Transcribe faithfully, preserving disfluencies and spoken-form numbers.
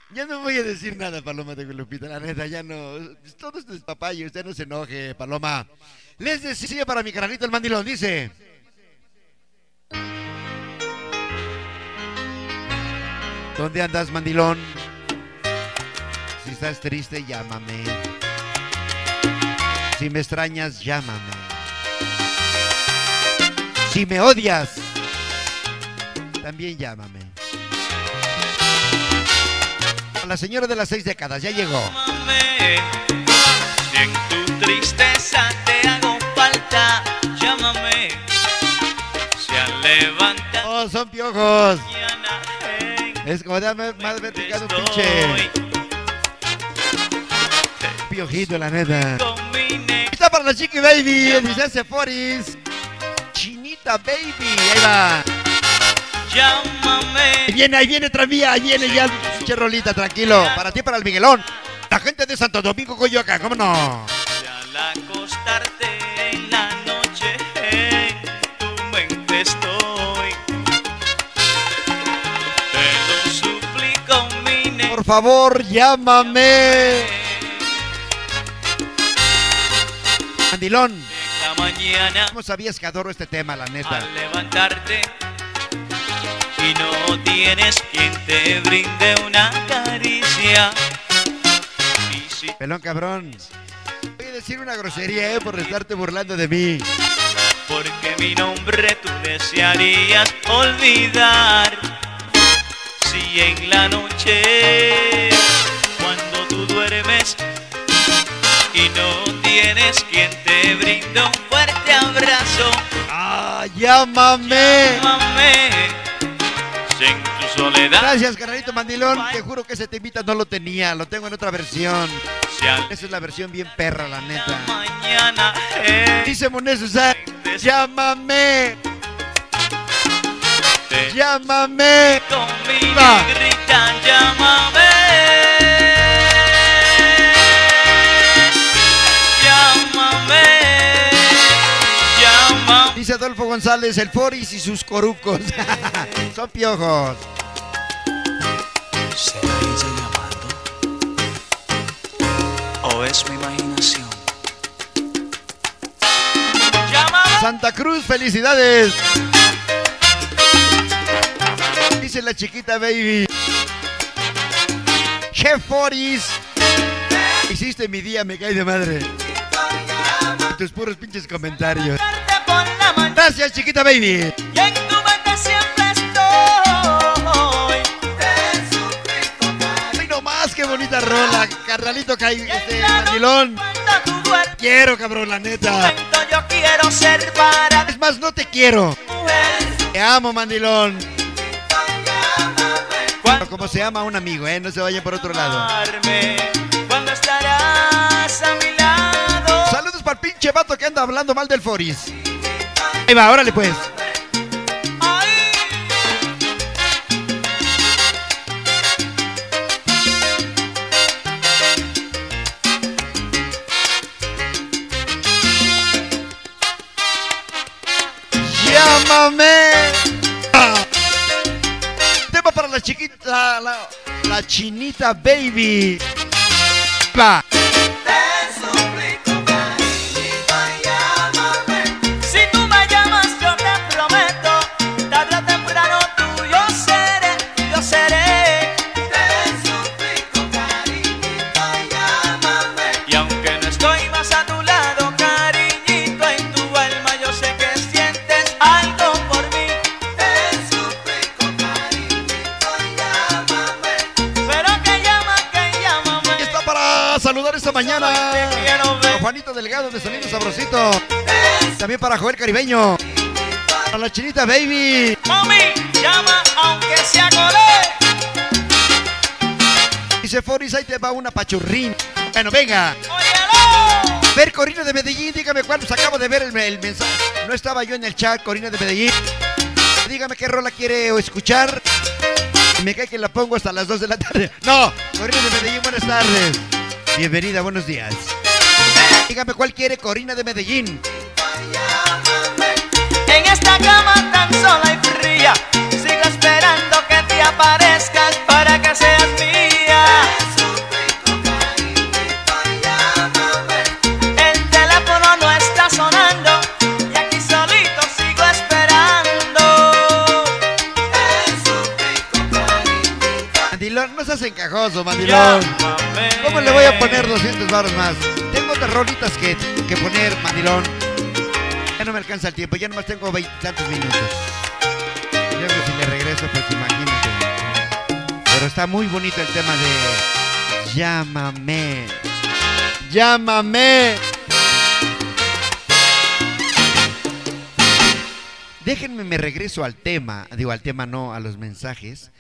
Ya no voy a decir nada, Paloma de Lupita, la neta, ya no. Todo esto es papayo, usted no se enoje, Paloma. Les decía para mi carnalito el mandilón, dice. ¿Dónde andas, mandilón? Si estás triste, llámame. Si me extrañas, llámame. Si me odias, también llámame. A la señora de las seis décadas, ya llegó. Llámame, si en tu tristeza te hago falta, llámame. Si al levantar Oh, son piojos. mañana, hey, Es como dame más vertical un estoy pinche piojito, la neta. con mi ne- Está para la Chiqui Baby, el dice Foris. Chinita Baby, ahí va. Llámame. Ahí viene, ahí viene tranvía, ahí viene ya, pinche rolita, tranquilo. Para ti, para el Miguelón. La gente de Santo Domingo, Coyoacán, ¿cómo no? Si al acostarte en la noche en tu mente estoy, te lo suplico, mi ne- Por favor, llámame. Mandilón, En la mañana ¿cómo sabías que adoro este tema, la neta? al levantarte y no tienes quien te brinde una caricia. Y si Pelón cabrón. Voy a decir una grosería, eh, por estarte burlando de mí. porque mi nombre tú desearías olvidar, si en la noche cuando tú duermes y no tienes quien te brinde un fuerte abrazo, ¡Ah, llámame! llámame. Si en tu soledad Gracias, carnalito Mandilón. Te juro que ese temita no lo tenía, lo tengo en otra versión. si al Esa es la versión bien perra, la neta. mañana hey, Dice Monés Susán, llámame, te llámame. conmigo Va. gritan, llámame. Llámame. Llámame. Dice Adolfo González, el Foris y sus corucos. Son piojos. ¿Será ella llamando? ¿O es mi imaginación? Llámame. Santa Cruz, felicidades. Dice la chiquita baby. Chef Foris, hiciste mi día, me cae de madre. Tus puros pinches comentarios. Por la mañana Gracias, chiquita baby. y en tu mente siempre estoy. Te suplico, Ay, no más, qué bonita rola. Carnalito, caí, y este, en la noche mandilón. cuando tú duermes, Quiero, cabrón, la neta. momento yo quiero ser para ti, Es más, no te quiero. mujer. Te amo, mandilón. Cuando Como se ama a un amigo, ¿eh? No se vaya por otro lado. amarme, cuando estarás a mi lado. Saludos para el pinche vato que anda hablando mal del Foris. Ahí va, órale pues. Ay. Llámame. Ah. Tema para la chiquita, la, la chinita baby. Va. Si tú me llamas, yo te prometo, tarde o temprano tuyo seré, yo seré. Te suplico, cariñito, llámame. Y aunque no estoy más a tu lado, cariñito, en tu alma yo sé que sientes algo por mí. Te suplico, cariñito, llámame. Pero que llama, que llámame. Y está para saludar esta mañana Te quiero ver. a Juanito Delgado de Sonido Sabrosito. También para Joel Caribeño. Para la chinita baby. Mami, llama aunque sea colé. Dice Foris, ahí te va una pachurrín. Bueno, venga. Óyelo. Ver Corina de Medellín, dígame cuántos acabo de ver el, el mensaje. No estaba yo en el chat, Corina de Medellín. Dígame qué rola quiere escuchar. Me cae que la pongo hasta las dos de la tarde. No, Corina de Medellín, buenas tardes. Bienvenida, buenos días. Dígame cuál quiere Corina de Medellín. En esta cama tan sola y fría, sigo esperando que te aparezcas para que seas mía. no seas encajoso, mandilón. Llámame. ¿Cómo le voy a poner doscientos baros más? Tengo otras rolitas que, que poner, mandilón. Ya no me alcanza el tiempo, ya nomás tengo veintitantos minutos. Luego si le regreso, pues imagínate. Pero está muy bonito el tema de Llámame. Llámame. Déjenme, me regreso al tema. Digo, al tema no, a los mensajes.